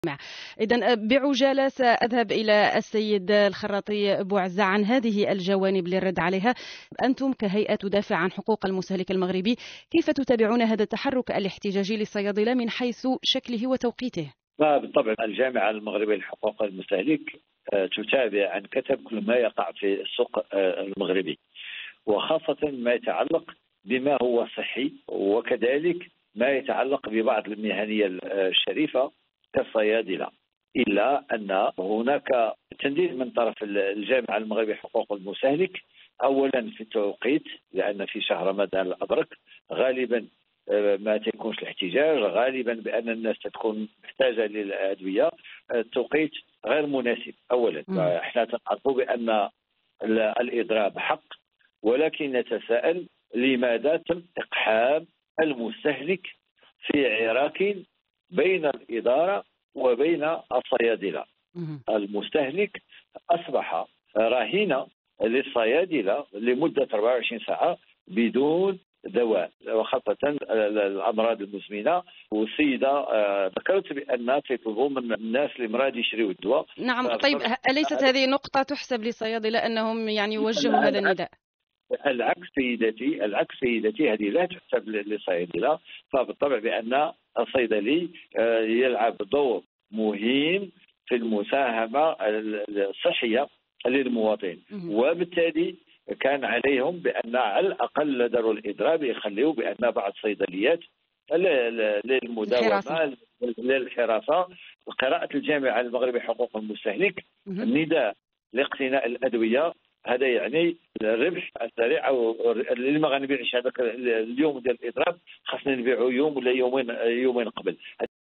إذن بعجالة سأذهب إلى السيد الخراطي بوعزة عن هذه الجوانب للرد عليها. أنتم كهيئة تدافع عن حقوق المستهلك المغربي، كيف تتابعون هذا التحرك الاحتجاجي للصيادلة من حيث شكله وتوقيته؟ بالطبع الجامعة المغربية لحقوق المستهلك تتابع عن كثب كل ما يقع في السوق المغربي، وخاصة ما يتعلق بما هو صحي، وكذلك ما يتعلق ببعض المهنية الشريفة كالصيادلة. إلا أن هناك تنديد من طرف الجامعة المغربية لحقوق المستهلك، أولا في التوقيت، لأن في شهر رمضان الأبرك غالبا ما تكونش الاحتجاج، غالبا بأن الناس تكون محتاجة للأدوية، التوقيت غير مناسب. أولا احنا نعرف بأن الإضراب حق، ولكن نتساءل لماذا تم إقحام المستهلك في عراك بين الإدارة وبين الصيادلة. المستهلك أصبح رهينة للصيادلة لمدة 24 ساعة بدون دواء، وخاصة الأمراض المزمنة. والسيدة ذكرت بأن تطلبوا من الناس اللي مراد يشريوا الدواء. نعم، طيب أليست هذه نقطة تحسب للصيادلة أنهم يوجهوا هذا النداء؟ العكس سيدتي، هذه لا تحسب للصيادلة. فبالطبع بأن الصيدلي يلعب دور مهم في المساهمة الصحية للمواطن، وبالتالي كان عليهم بأن على الأقل داروا الإضراب يخليوا بأن بعض الصيدليات للمداومة للحراسة. قراءة الجامعة المغربية لحقوق المستهلك النداء لاقتناء الأدوية، هذا يعني الربح السريع، او اللي ما غنبيعش هذاك اليوم ديال الاضراب خاصنا نبيعوا يوم ولا يومين قبل.